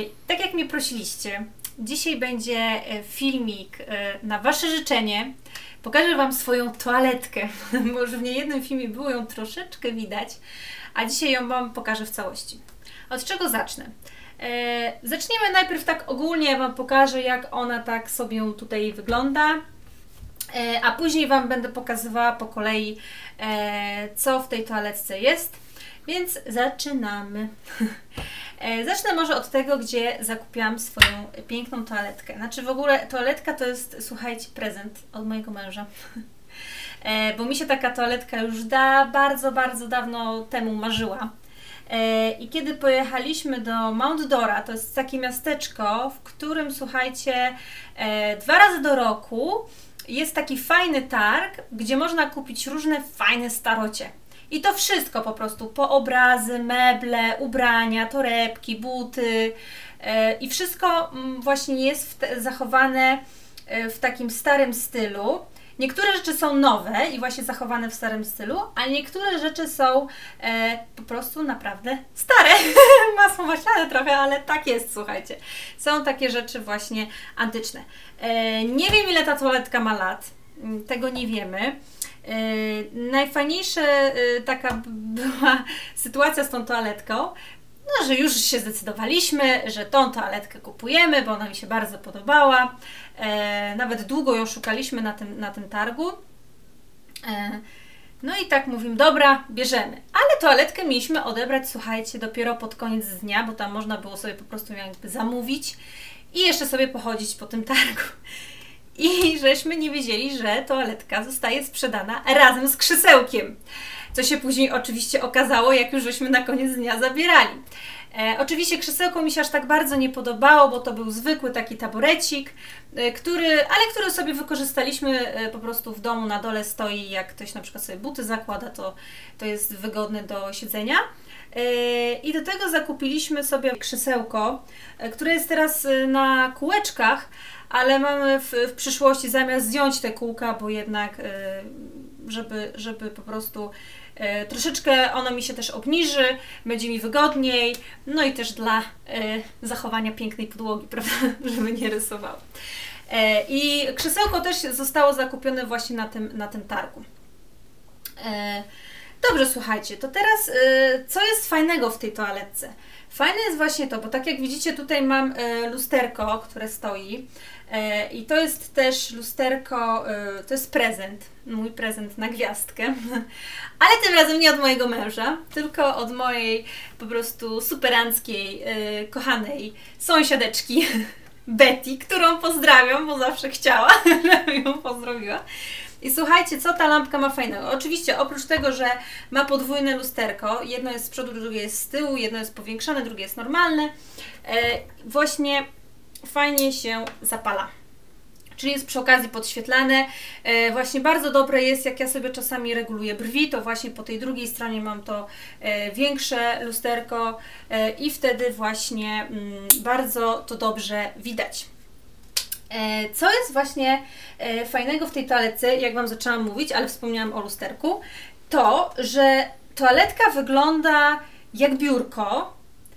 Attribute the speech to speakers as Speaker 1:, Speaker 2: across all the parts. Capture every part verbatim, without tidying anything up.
Speaker 1: Tak jak mnie prosiliście, dzisiaj będzie filmik na Wasze życzenie. Pokażę Wam swoją toaletkę, bo już w niejednym filmie było ją troszeczkę widać, a dzisiaj ją Wam pokażę w całości. Od czego zacznę? E, zaczniemy najpierw tak ogólnie, ja Wam pokażę, jak ona tak sobie tutaj wygląda, e, a później Wam będę pokazywała po kolei, e, co w tej toaletce jest, więc zaczynamy. e, zacznę może od tego, gdzie zakupiłam swoją piękną toaletkę. Znaczy w ogóle toaletka to jest, słuchajcie, prezent od mojego męża. e, bo mi się taka toaletka już da, bardzo, bardzo dawno temu marzyła. I kiedy pojechaliśmy do Mount Dora, to jest takie miasteczko, w którym, słuchajcie, dwa razy do roku jest taki fajny targ, gdzie można kupić różne fajne starocie. I to wszystko po prostu, po obrazy, meble, ubrania, torebki, buty i wszystko właśnie jest zachowane w takim starym stylu. Niektóre rzeczy są nowe i właśnie zachowane w starym stylu, a niektóre rzeczy są e, po prostu naprawdę stare. Masło maślane trochę, ale tak jest, słuchajcie. Są takie rzeczy właśnie antyczne. E, nie wiem, ile ta toaletka ma lat. Tego nie wiemy. E, najfajniejsza e, taka była sytuacja z tą toaletką, no, że już się zdecydowaliśmy, że tą toaletkę kupujemy, bo ona mi się bardzo podobała. E, nawet długo ją szukaliśmy na tym, na tym targu. E, no i tak mówimy, dobra, bierzemy. Ale toaletkę mieliśmy odebrać, słuchajcie, dopiero pod koniec dnia, bo tam można było sobie po prostu jakby zamówić i jeszcze sobie pochodzić po tym targu. I żeśmy nie wiedzieli, że toaletka zostaje sprzedana razem z krzesełkiem. Co się później oczywiście okazało, jak już żeśmy na koniec dnia zabierali. E, oczywiście krzesełko mi się aż tak bardzo nie podobało, bo to był zwykły taki taborecik, e, który, ale który sobie wykorzystaliśmy e, po prostu w domu, na dole stoi, jak ktoś na przykład sobie buty zakłada, to, to jest wygodne do siedzenia. E, I do tego zakupiliśmy sobie krzesełko, e, które jest teraz na kółeczkach, ale mamy w, w przyszłości zamiar zdjąć te kółka, bo jednak e, żeby, żeby po prostu e, troszeczkę ono mi się też obniży, będzie mi wygodniej, no i też dla e, zachowania pięknej podłogi, prawda, żeby nie rysowało. E, I krzesełko też zostało zakupione właśnie na tym, na tym targu. E, dobrze, słuchajcie, to teraz e, co jest fajnego w tej toaletce? Fajne jest właśnie to, bo tak jak widzicie, tutaj mam e, lusterko, które stoi. I to jest też lusterko, to jest prezent, mój prezent na gwiazdkę, ale tym razem nie od mojego męża, tylko od mojej po prostu superanckiej, kochanej sąsiadeczki Betty, którą pozdrawiam, bo zawsze chciała, żebym ją pozdrowiła. I słuchajcie, co ta lampka ma fajnego? Oczywiście oprócz tego, że ma podwójne lusterko, jedno jest z przodu, drugie jest z tyłu, jedno jest powiększone, drugie jest normalne, właśnie fajnie się zapala. Czyli jest przy okazji podświetlane. E, właśnie bardzo dobre jest, jak ja sobie czasami reguluję brwi, to właśnie po tej drugiej stronie mam to e, większe lusterko e, i wtedy właśnie mm, bardzo to dobrze widać. E, co jest właśnie e, fajnego w tej toaletce, jak Wam zaczęłam mówić, ale wspomniałam o lusterku, to, że toaletka wygląda jak biurko,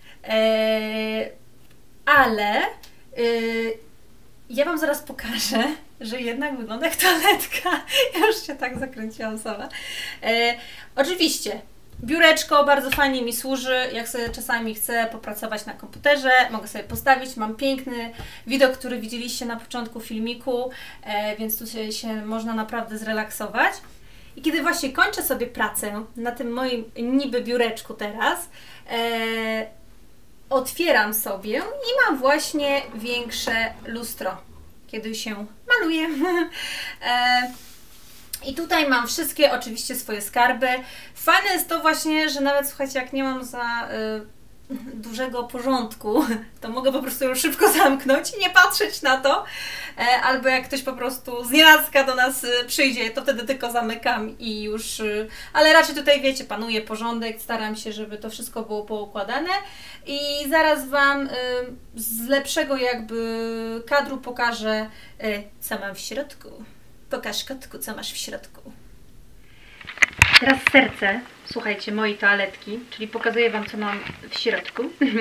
Speaker 1: e, ale Yy, ja Wam zaraz pokażę, że jednak wygląda jak toaletka. Ja już się tak zakręciłam sama. Yy, oczywiście, biureczko bardzo fajnie mi służy, jak sobie czasami chcę popracować na komputerze, mogę sobie postawić, mam piękny widok, który widzieliście na początku filmiku, yy, więc tu się, się można naprawdę zrelaksować. I kiedy właśnie kończę sobie pracę na tym moim niby biureczku teraz, yy, otwieram sobie i mam właśnie większe lustro, kiedy się maluję. e, I tutaj mam wszystkie oczywiście swoje skarby. Fajne jest to właśnie, że nawet słuchajcie, jak nie mam za y, dużego porządku, to mogę po prostu ją szybko zamknąć i nie patrzeć na to. E, albo jak ktoś po prostu z nienacka do nas y, przyjdzie, to wtedy tylko zamykam i już... Y, ale raczej tutaj, wiecie, panuje porządek, staram się, żeby to wszystko było poukładane. I zaraz Wam y, z lepszego jakby kadru pokażę, y, co mam w środku. Pokaż, kotku, co masz w środku. Teraz serce. słuchajcie, mojej toaletki, czyli pokazuję Wam, co mam w środku.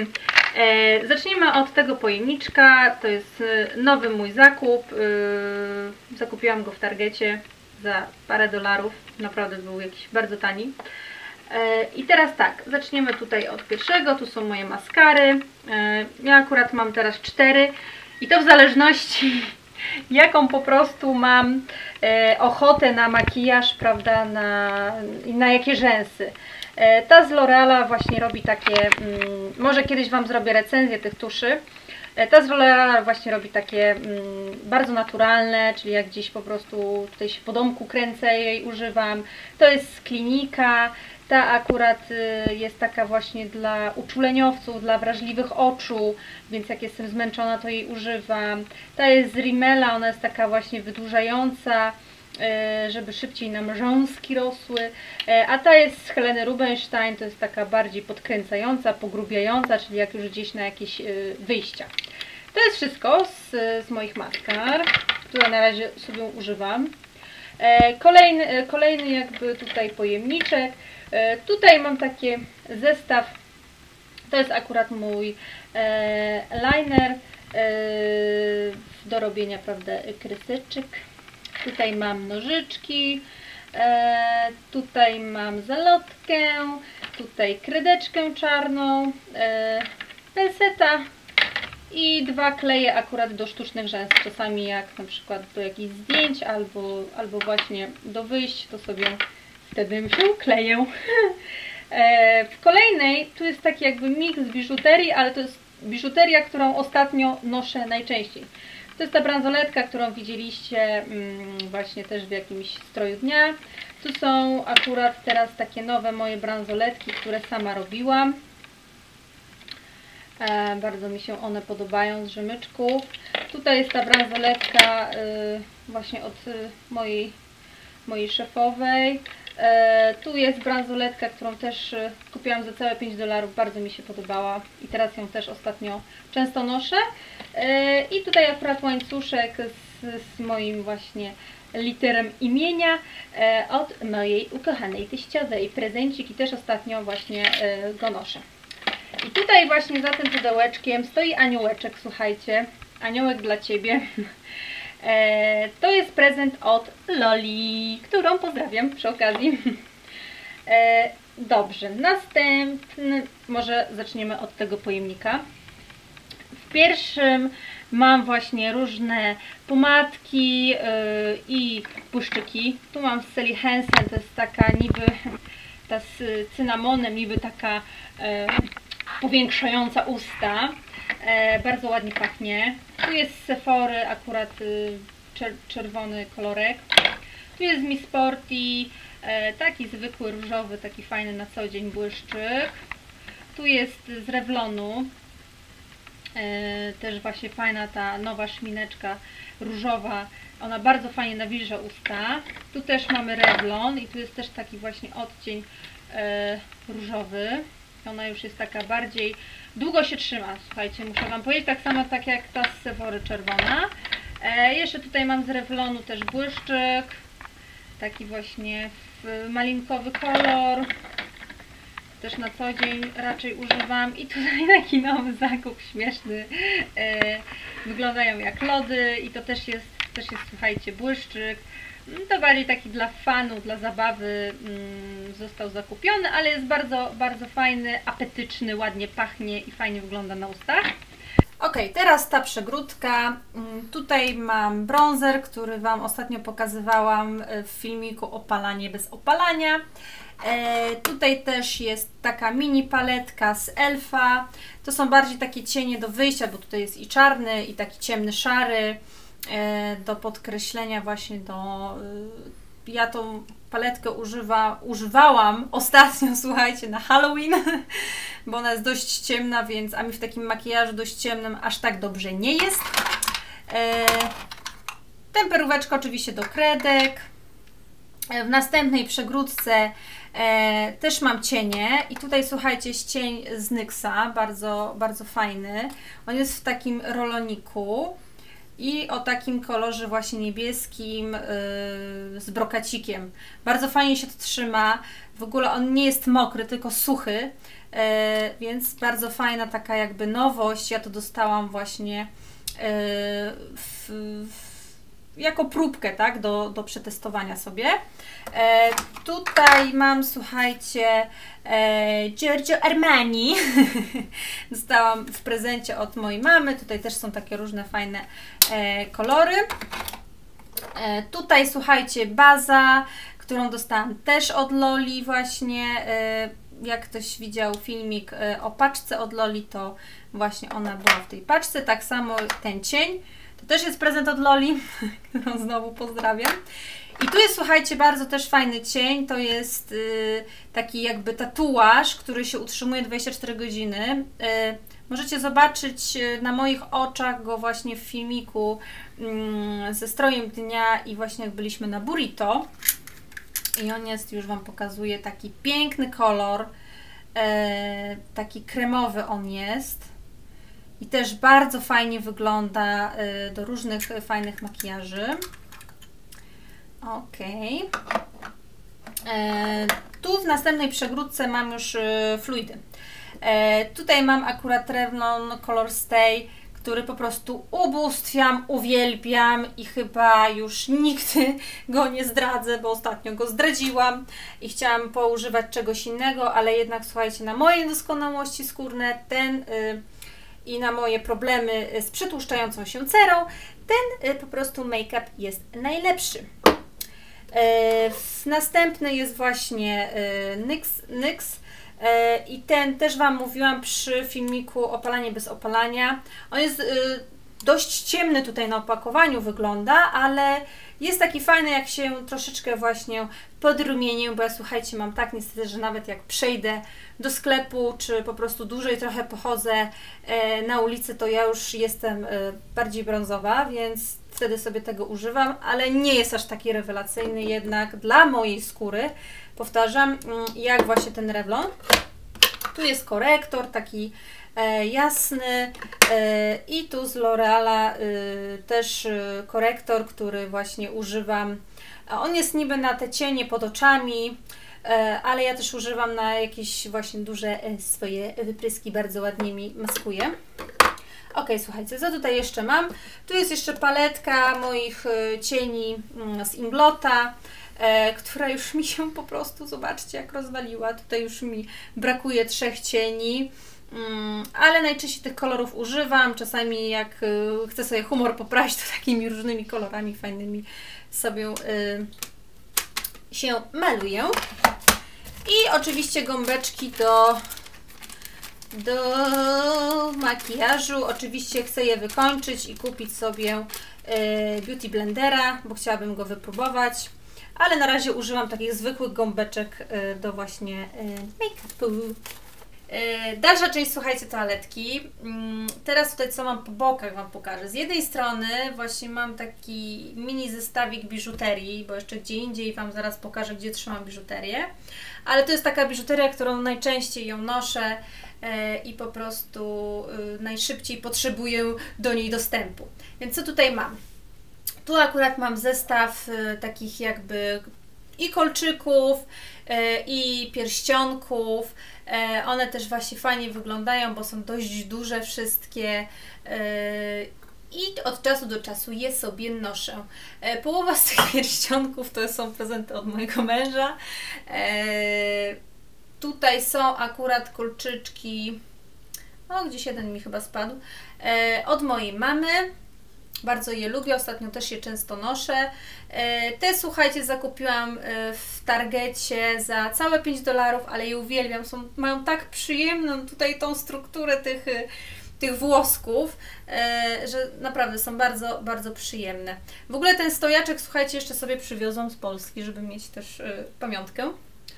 Speaker 1: e, zacznijmy od tego pojemniczka. To jest nowy mój zakup. E, zakupiłam go w Targecie za parę dolarów. Naprawdę był jakiś bardzo tani. E, I teraz tak, zaczniemy tutaj od pierwszego. Tu są moje maskary. E, ja akurat mam teraz cztery. I to w zależności jaką po prostu mam e, ochotę na makijaż, prawda, na, na jakie rzęsy. E, ta z L'Oreala właśnie robi takie, mm, może kiedyś Wam zrobię recenzję tych tuszy. E, ta z L'Oreala właśnie robi takie mm, bardzo naturalne, czyli jak gdzieś po prostu tutaj się po domku kręcę, jej używam. To jest z Klinika. Ta akurat jest taka właśnie dla uczuleniowców, dla wrażliwych oczu, więc jak jestem zmęczona, to jej używam. Ta jest z Rimmela, ona jest taka właśnie wydłużająca, żeby szybciej nam rzęski rosły. A ta jest z Heleny Rubinstein, to jest taka bardziej podkręcająca, pogrubiająca, czyli jak już gdzieś na jakieś wyjścia. To jest wszystko z, z moich maskar, które na razie sobie używam. Kolejny, kolejny jakby tutaj pojemniczek. Tutaj mam taki zestaw, to jest akurat mój e, liner e, do robienia, prawda, kryseczek. Tutaj mam nożyczki, e, tutaj mam zalotkę, tutaj kredeczkę czarną, e, penseta i dwa kleje akurat do sztucznych rzęs. Czasami jak na przykład do jakichś zdjęć albo, albo właśnie do wyjść, to sobie wtedy się kleję. W kolejnej, tu jest taki jakby miks biżuterii, ale to jest biżuteria, którą ostatnio noszę najczęściej. To jest ta bransoletka, którą widzieliście właśnie też w jakimś stroju dnia. Tu są akurat teraz takie nowe moje bransoletki, które sama robiłam. Bardzo mi się one podobają z rzemyczków. Tutaj jest ta bransoletka właśnie od mojej, mojej szefowej. E, tu jest bransoletka, którą też e, kupiłam za całe pięć dolarów, bardzo mi się podobała i teraz ją też ostatnio często noszę. E, I tutaj akurat łańcuszek z, z moim właśnie literem imienia e, od mojej ukochanej teściowej. Prezencik i też ostatnio właśnie e, go noszę. I tutaj właśnie za tym pudełeczkiem stoi aniołeczek, słuchajcie, aniołek dla Ciebie. E, to jest prezent od Loli, którą pozdrawiam przy okazji. E, dobrze, następny, może zaczniemy od tego pojemnika. W pierwszym mam właśnie różne pomadki yy, i błyszczyki. Tu mam z Sally Hansen, to jest taka niby, ta z cynamonem, niby taka yy, powiększająca usta. E, bardzo ładnie pachnie. Tu jest z Sephory akurat y, czer czerwony kolorek. Tu jest z Miss Sporty e, taki zwykły różowy, taki fajny na co dzień błyszczyk. Tu jest z Revlonu e, też właśnie fajna ta nowa szmineczka różowa. Ona bardzo fajnie nawilża usta. Tu też mamy Revlon i tu jest też taki właśnie odcień e, różowy. Ona już jest taka bardziej, długo się trzyma, słuchajcie, muszę Wam powiedzieć, tak samo tak jak ta z Sephory czerwona. E, jeszcze tutaj mam z Revlonu też błyszczyk, taki właśnie malinkowy kolor, też na co dzień raczej używam. I tutaj taki nowy zakup śmieszny, e, wyglądają jak lody i to też jest, też jest, słuchajcie, błyszczyk. To bardziej taki dla fanu, dla zabawy mm, został zakupiony, ale jest bardzo, bardzo fajny, apetyczny, ładnie pachnie i fajnie wygląda na ustach. Ok, teraz ta przegródka. Tutaj mam bronzer, który Wam ostatnio pokazywałam w filmiku Opalanie bez opalania. E, tutaj też jest taka mini paletka z Elfa. To są bardziej takie cienie do wyjścia, bo tutaj jest i czarny, i taki ciemny szary. Do podkreślenia właśnie do... Ja tą paletkę używa, używałam ostatnio, słuchajcie, na Halloween, bo ona jest dość ciemna, więc a mi w takim makijażu dość ciemnym aż tak dobrze nie jest. E, temperóweczka oczywiście do kredek. W następnej przegródce e, też mam cienie i tutaj, słuchajcie, jest cień z Nyxa, bardzo, bardzo fajny. On jest w takim roloniku. i o takim kolorze właśnie niebieskim yy, z brokacikiem. Bardzo fajnie się to trzyma. W ogóle on nie jest mokry, tylko suchy, yy, więc bardzo fajna taka jakby nowość. Ja to dostałam właśnie yy, w, w jako próbkę, tak, do, do przetestowania sobie. E, tutaj mam, słuchajcie, e, Giorgio Armani. Dostałam w prezencie od mojej mamy. Tutaj też są takie różne fajne e, kolory. E, tutaj, słuchajcie, baza, którą dostałam też od Loli właśnie. E, jak ktoś widział filmik e, o paczce od Loli, to właśnie ona była w tej paczce. Tak samo ten cień. To też jest prezent od Loli, którą znowu pozdrawiam. I tu jest, słuchajcie, bardzo też fajny cień. To jest y, taki jakby tatuaż, który się utrzymuje dwadzieścia cztery godziny. Y, możecie zobaczyć na moich oczach go właśnie w filmiku y, ze strojem dnia i właśnie jak byliśmy na Burrito. I on jest, już Wam pokazuję, taki piękny kolor. Y, taki kremowy on jest. I też bardzo fajnie wygląda y, do różnych fajnych makijaży. Ok. E, tu w następnej przegródce mam już y, fluidy. E, tutaj mam akurat Revlon Color Stay, który po prostu ubóstwiam, uwielbiam i chyba już nigdy go nie zdradzę, bo ostatnio go zdradziłam i chciałam poużywać czegoś innego, ale jednak słuchajcie, na moje niedoskonałości skórne ten y, i na moje problemy z przetłuszczającą się cerą, ten y, po prostu make-up jest najlepszy. Y, następny jest właśnie y, NYX, NYX y, i ten też Wam mówiłam przy filmiku Opalanie bez opalania. On jest y, dość ciemny tutaj na opakowaniu wygląda, ale jest taki fajny, jak się troszeczkę właśnie podrumienię, bo ja, słuchajcie, mam tak niestety, że nawet jak przejdę do sklepu, czy po prostu dłużej trochę pochodzę e, na ulicy, to ja już jestem e, bardziej brązowa, więc wtedy sobie tego używam, ale nie jest aż taki rewelacyjny jednak dla mojej skóry. Powtarzam, jak właśnie ten Revlon. Tu jest korektor taki e, jasny e, i tu z L'Oreala e, też e, korektor, który właśnie używam. On jest niby na te cienie pod oczami, e, ale ja też używam na jakieś właśnie duże e, swoje wypryski, bardzo ładnie mi maskuje. Ok, słuchajcie, co tutaj jeszcze mam? Tu jest jeszcze paletka moich e, cieni mm, z Inglota, e, która już mi się po prostu, zobaczcie, jak rozwaliła. Tutaj już mi brakuje trzech cieni. Mm, ale najczęściej tych kolorów używam. Czasami jak y, chcę sobie humor poprawić, to takimi różnymi kolorami fajnymi sobie y, się maluję. I oczywiście gąbeczki do, do makijażu. Oczywiście chcę je wykończyć i kupić sobie y, Beauty Blendera, bo chciałabym go wypróbować. Ale na razie używam takich zwykłych gąbeczek y, do właśnie y, make-upu. Dalsza część, słuchajcie, toaletki. Teraz tutaj co mam po bokach Wam pokażę. Z jednej strony właśnie mam taki mini zestawik biżuterii, bo jeszcze gdzie indziej Wam zaraz pokażę, gdzie trzymam biżuterię. Ale to jest taka biżuteria, którą najczęściej ją noszę i po prostu najszybciej potrzebuję do niej dostępu. Więc co tutaj mam? Tu akurat mam zestaw takich jakby i kolczyków, i pierścionków. One też właśnie fajnie wyglądają, bo są dość duże wszystkie i od czasu do czasu je sobie noszę. Połowa z tych pierścionków to są prezenty od mojego męża. Tutaj są akurat kolczyczki, o gdzieś jeden mi chyba spadł, od mojej mamy. Bardzo je lubię, ostatnio też je często noszę. Te, słuchajcie, zakupiłam w Targecie za całe pięć dolarów, ale je uwielbiam. Są, mają tak przyjemną tutaj tą strukturę tych, tych włosków, że naprawdę są bardzo, bardzo przyjemne. W ogóle ten stojaczek, słuchajcie, jeszcze sobie przywiozłam z Polski, żeby mieć też pamiątkę.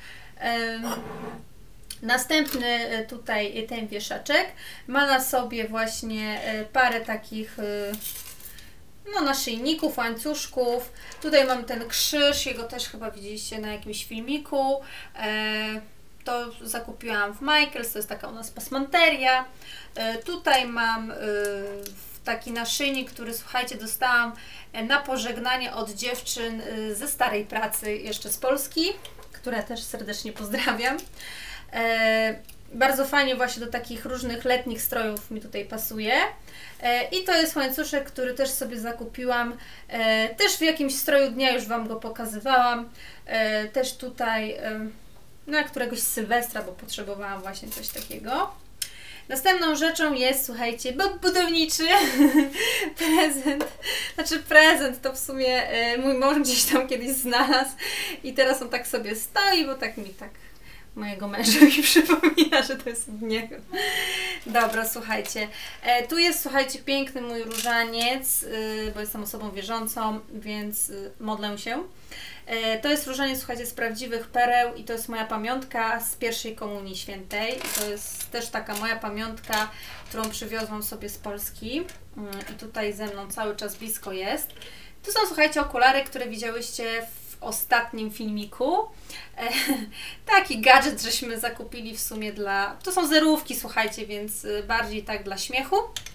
Speaker 1: Następny tutaj ten wieszaczek ma na sobie właśnie parę takich no, naszyjników, łańcuszków. Tutaj mam ten krzyż, jego też chyba widzieliście na jakimś filmiku. E, to zakupiłam w Michaels, to jest taka u nas pasmanteria. E, tutaj mam e, taki naszyjnik, który słuchajcie, dostałam na pożegnanie od dziewczyn ze starej pracy, jeszcze z Polski, które też serdecznie pozdrawiam. E, bardzo fajnie właśnie do takich różnych letnich strojów mi tutaj pasuje. E, I to jest łańcuszek, który też sobie zakupiłam. E, też w jakimś stroju dnia już Wam go pokazywałam. E, też tutaj e, na któregoś Sylwestra, bo potrzebowałam właśnie coś takiego. Następną rzeczą jest, słuchajcie, budowniczy prezent. Znaczy prezent to w sumie e, mój mąż gdzieś tam kiedyś znalazł i teraz on tak sobie stoi, bo tak mi tak mojego męża mi przypomina, że to jest od niego. Dobra, słuchajcie. E, tu jest, słuchajcie, piękny mój różaniec, y, bo jestem osobą wierzącą, więc y, modlę się. E, to jest różaniec, słuchajcie, z prawdziwych pereł i to jest moja pamiątka z pierwszej Komunii Świętej. I to jest też taka moja pamiątka, którą przywiozłam sobie z Polski. Y, I tutaj ze mną cały czas blisko jest. Tu są, słuchajcie, okulary, które widziałyście w ostatnim filmiku. E, taki gadżet, żeśmy zakupili w sumie dla... To są zerówki, słuchajcie, więc bardziej tak dla śmiechu.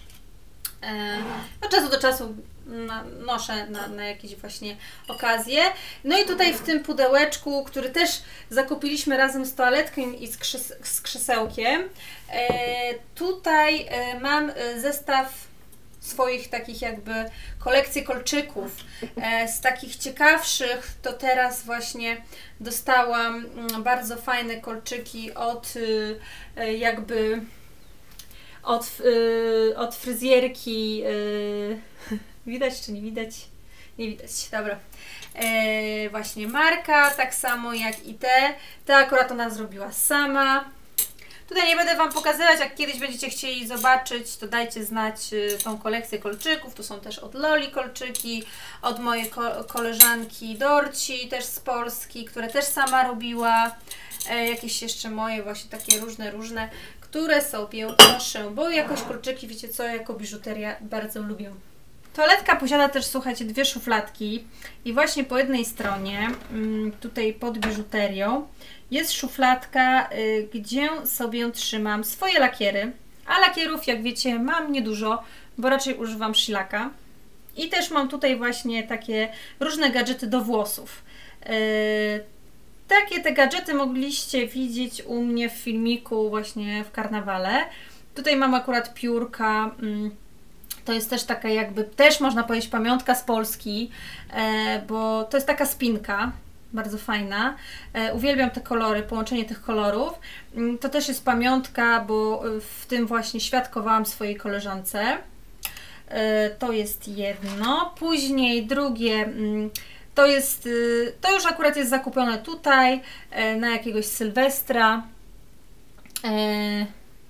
Speaker 1: E, od czasu do czasu na, noszę na, na jakieś właśnie okazje. No i tutaj w tym pudełeczku, który też zakupiliśmy razem z toaletką i z, krzes z krzesełkiem, e, tutaj e, mam zestaw swoich takich jakby kolekcji kolczyków. E, z takich ciekawszych to teraz właśnie dostałam mm, bardzo fajne kolczyki od y, y, jakby od, y, od fryzjerki. Y, widać czy nie widać? Nie widać, dobra. E, właśnie marka, tak samo jak i te. Te akurat ona zrobiła sama. Tutaj nie będę Wam pokazywać, jak kiedyś będziecie chcieli zobaczyć, to dajcie znać tą kolekcję kolczyków. Tu są też od Loli kolczyki, od mojej ko koleżanki Dorci, też z Polski, które też sama robiła. E, jakieś jeszcze moje właśnie takie różne, różne, które sobie noszę, bo jakoś kolczyki, wiecie co, jako biżuteria bardzo lubię. Toaletka posiada też, słuchajcie, dwie szufladki i właśnie po jednej stronie, tutaj pod biżuterią, jest szufladka, gdzie sobie trzymam swoje lakiery, a lakierów, jak wiecie, mam niedużo, bo raczej używam szlaka. I też mam tutaj właśnie takie różne gadżety do włosów. Takie te gadżety mogliście widzieć u mnie w filmiku właśnie w karnawale. Tutaj mam akurat piórka. To jest też taka jakby, też można powiedzieć pamiątka z Polski, e, bo to jest taka spinka, bardzo fajna. E, uwielbiam te kolory, połączenie tych kolorów. E, to też jest pamiątka, bo w tym właśnie świadkowałam swojej koleżance. E, to jest jedno. Później drugie, to jest, to już akurat jest zakupione tutaj, e, na jakiegoś Sylwestra. E,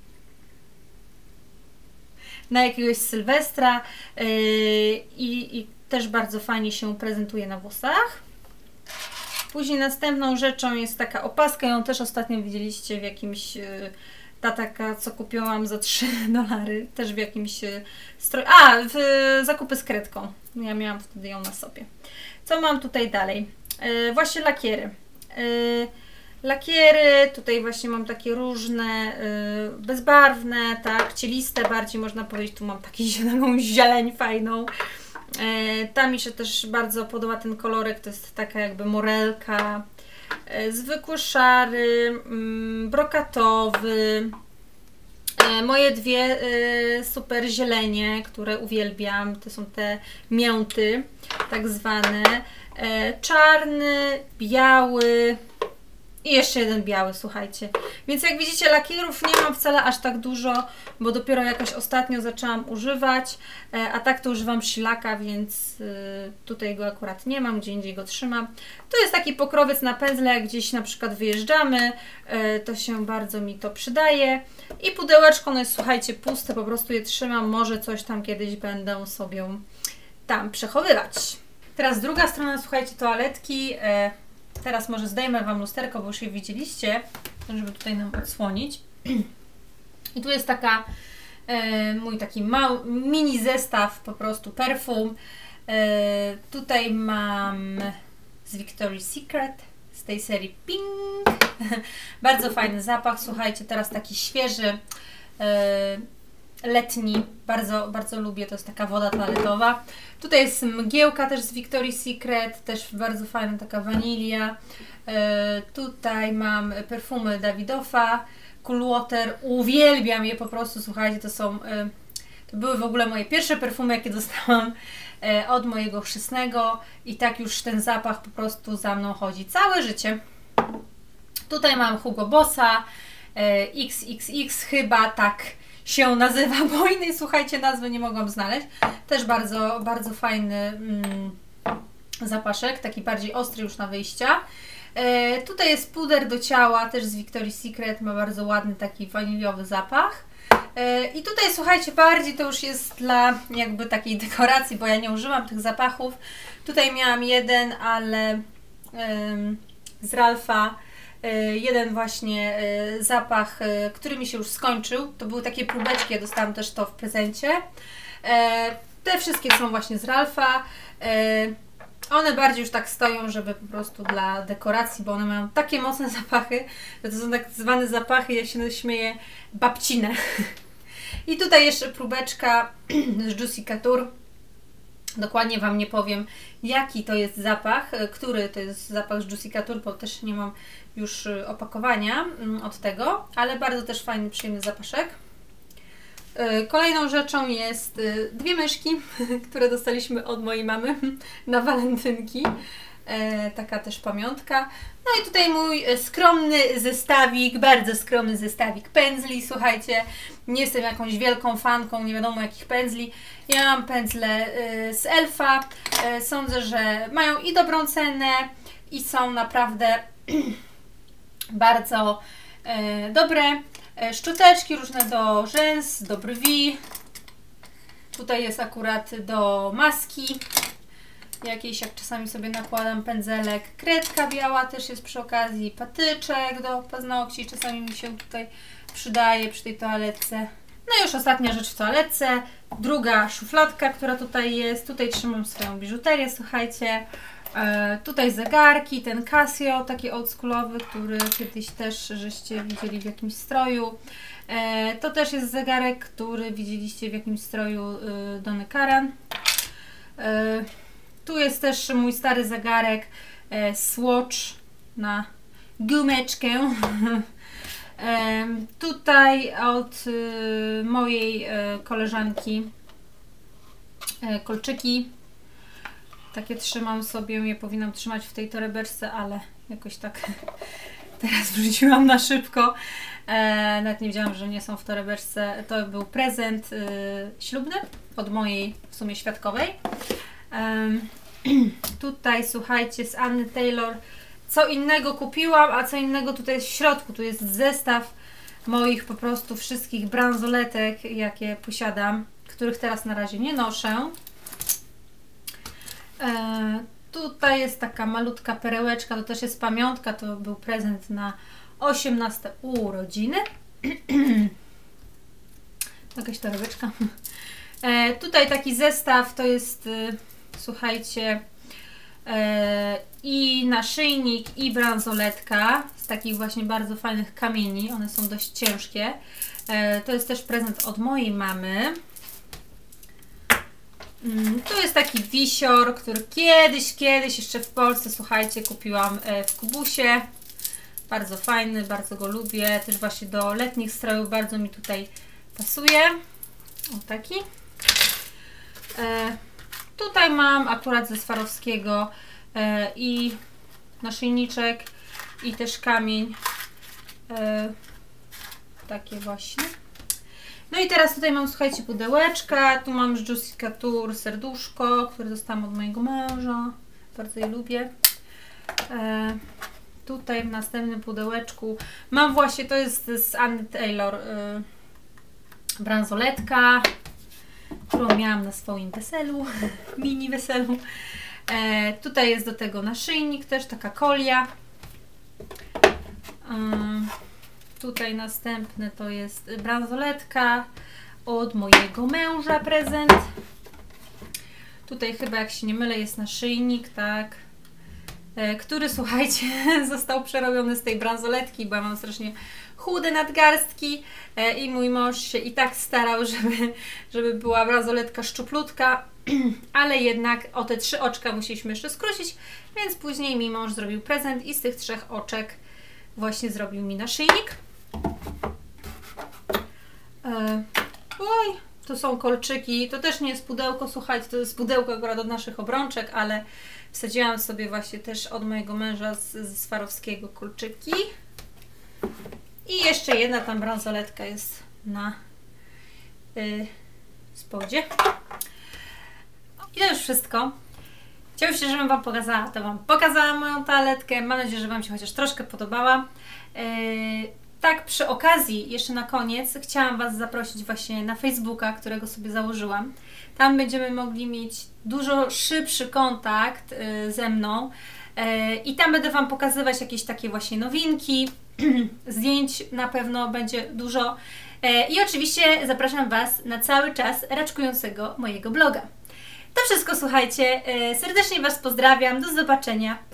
Speaker 1: na jakiegoś Sylwestra yy, i, i też bardzo fajnie się prezentuje na włosach. Później następną rzeczą jest taka opaska, ją też ostatnio widzieliście w jakimś, yy, ta taka, co kupiłam za trzy dolary, też w jakimś yy, stroju, a, w yy, zakupy z kredką, ja miałam wtedy ją na sobie. Co mam tutaj dalej? Yy, właśnie lakiery. Yy, Lakiery, tutaj właśnie mam takie różne, yy, bezbarwne, tak, cieliste bardziej można powiedzieć, tu mam taką zieleń fajną. Yy, ta mi się też bardzo podoba ten kolorek, to jest taka jakby morelka, yy, zwykły szary, yy, brokatowy. Yy, moje dwie yy, super zielenie, które uwielbiam, to są te mięty, tak zwane, yy, czarny, biały, i jeszcze jeden biały, słuchajcie. Więc jak widzicie, lakierów nie mam wcale aż tak dużo, bo dopiero jakoś ostatnio zaczęłam używać, a tak to używam szlaka, więc tutaj go akurat nie mam, gdzie indziej go trzymam. Tu jest taki pokrowiec na pędzle, jak gdzieś na przykład wyjeżdżamy, to się bardzo mi to przydaje. I pudełeczko, no jest, słuchajcie, puste, po prostu je trzymam, może coś tam kiedyś będę sobie tam przechowywać. Teraz druga strona, słuchajcie, toaletki. Teraz może zdejmę Wam lusterko, bo już je widzieliście, żeby tutaj nam odsłonić. I tu jest taka e, mój taki mały, mini zestaw po prostu perfum. E, tutaj mam z Victoria's Secret, z tej serii Pink. Bardzo fajny zapach, słuchajcie, teraz taki świeży. E, letni, bardzo, bardzo lubię, to jest taka woda toaletowa. Tutaj jest mgiełka też z Victoria's Secret, też bardzo fajna taka wanilia. E, tutaj mam perfumy Davidofa, Cool Water, uwielbiam je po prostu, słuchajcie, to są, e, to były w ogóle moje pierwsze perfumy, jakie dostałam e, od mojego chrzestnego i tak już ten zapach po prostu za mną chodzi całe życie. Tutaj mam Hugo Bossa, e, X X X chyba tak się nazywa, bo innej, słuchajcie, nazwy nie mogłam znaleźć. Też bardzo, bardzo fajny mm, zapaszek, taki bardziej ostry już na wyjścia. E, tutaj jest puder do ciała, też z Victoria's Secret, ma bardzo ładny taki waniliowy zapach. E, I tutaj, słuchajcie, bardziej to już jest dla jakby takiej dekoracji, bo ja nie używam tych zapachów. Tutaj miałam jeden, ale ym, z Ralpha. Jeden właśnie zapach, który mi się już skończył. To były takie próbeczki, ja dostałam też to w prezencie. Te wszystkie są właśnie z Ralpha. One bardziej już tak stoją, żeby po prostu dla dekoracji, bo one mają takie mocne zapachy, że to są tak zwane zapachy, ja się śmieję, babcine. I tutaj jeszcze próbeczka z Juicy Couture. Dokładnie Wam nie powiem, jaki to jest zapach, który to jest zapach z Juicy Couture, bo też nie mam już opakowania od tego, ale bardzo też fajny, przyjemny zapaszek. Kolejną rzeczą jest dwie myszki, które dostaliśmy od mojej mamy na walentynki. Taka też pamiątka. No i tutaj mój skromny zestawik, bardzo skromny zestawik pędzli. Słuchajcie, nie jestem jakąś wielką fanką, nie wiadomo jakich pędzli. Ja mam pędzle z Elfa. Sądzę, że mają i dobrą cenę i są naprawdę bardzo dobre. Szczoteczki różne do rzęs, do brwi. Tutaj jest akurat do maski jakiejś, jak czasami sobie nakładam pędzelek. Kredka biała też jest przy okazji, patyczek do paznokci, czasami mi się tutaj przydaje przy tej toaletce. No i już ostatnia rzecz w toaletce, druga szufladka, która tutaj jest. Tutaj trzymam swoją biżuterię, słuchajcie. E, tutaj zegarki, ten Casio, taki oldschoolowy, który kiedyś też żeście widzieli w jakimś stroju. E, to też jest zegarek, który widzieliście w jakimś stroju y, Dony Karan. E, Tu jest też mój stary zegarek e, Swatch na gumeczkę. e, tutaj od e, mojej e, koleżanki e, kolczyki. Takie trzymam sobie, je powinnam trzymać w tej torebeczce, ale jakoś tak teraz wrzuciłam na szybko. E, nawet nie wiedziałam, że nie są w torebeczce. To był prezent e, ślubny od mojej w sumie świadkowej. Um, tutaj słuchajcie, z Anny Taylor co innego kupiłam, a co innego tutaj jest w środku. Tu jest zestaw moich po prostu wszystkich bransoletek, jakie posiadam, których teraz na razie nie noszę. E, tutaj jest taka malutka perełeczka, to też jest pamiątka, to był prezent na osiemnaste urodziny. Jakaś torebeczka. E, tutaj taki zestaw to jest, y, słuchajcie, e, i naszyjnik, i bransoletka z takich właśnie bardzo fajnych kamieni. One są dość ciężkie. E, to jest też prezent od mojej mamy. Mm, tu jest taki wisior, który kiedyś, kiedyś jeszcze w Polsce, słuchajcie, kupiłam e, w Kubusie. Bardzo fajny, bardzo go lubię. Też właśnie do letnich strojów bardzo mi tutaj pasuje. O, taki. E, tutaj mam akurat ze Swarowskiego e, i naszyjniczek, i też kamień. E, takie właśnie. No i teraz tutaj mam, słuchajcie, pudełeczka. Tu mam z Juicy Couture serduszko, które dostałam od mojego męża. Bardzo je lubię. E, tutaj w następnym pudełeczku mam właśnie, to jest z Anny Taylor e, bransoletka, którą miałam na swoim weselu, mini weselu. E, tutaj jest do tego naszyjnik, też taka kolia. E, tutaj następne to jest bransoletka od mojego męża, prezent. Tutaj chyba, jak się nie mylę, jest naszyjnik, tak. który, słuchajcie, został przerobiony z tej bransoletki, bo ja mam strasznie chude nadgarstki i mój mąż się i tak starał, żeby, żeby była bransoletka szczuplutka, ale jednak o te trzy oczka musieliśmy jeszcze skrócić, więc później mi mąż zrobił prezent i z tych trzech oczek właśnie zrobił mi naszyjnik. Oj, tu są kolczyki, to też nie jest pudełko, słuchajcie, to jest pudełko akurat od naszych obrączek, ale wsadziłam sobie właśnie też od mojego męża z, z Swarowskiego kolczyki. I jeszcze jedna tam bransoletka jest na yy, spodzie. I to już wszystko. Chciałabym, żebym Wam pokazała, to Wam pokazałam moją toaletkę. Mam nadzieję, że Wam się chociaż troszkę podobała. Yy, tak, przy okazji, jeszcze na koniec, chciałam Was zaprosić właśnie na Facebooka, którego sobie założyłam. Tam będziemy mogli mieć dużo szybszy kontakt yy, ze mną. Yy, I tam będę Wam pokazywać jakieś takie właśnie nowinki. Zdjęć na pewno będzie dużo. Yy, I oczywiście zapraszam Was na cały czas raczkującego mojego bloga. To wszystko, słuchajcie. Serdecznie Was pozdrawiam. Do zobaczenia.